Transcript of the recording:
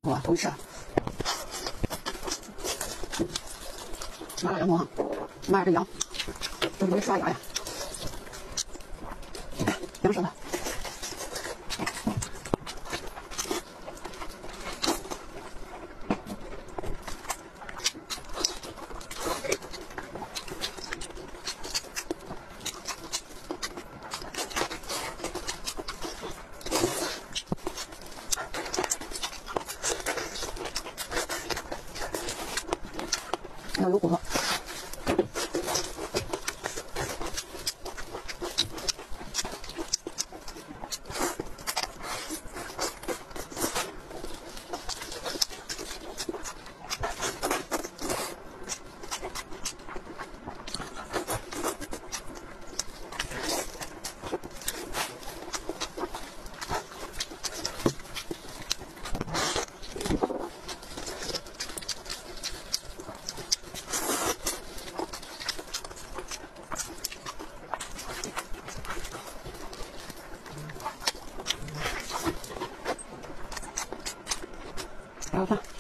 哇，头一吃啊！麻辣羊馍哈，妈呀，这羊都没刷牙呀，羊舌头。要有骨头。还有饭。